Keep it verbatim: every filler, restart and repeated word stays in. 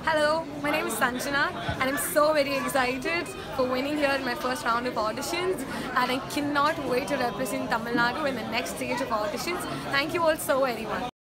Hello, my name is Sanchana and I'm so very excited for winning here in my first round of auditions, and I cannot wait to represent Tamil Nadu in the next stage of auditions. Thank you all so very much.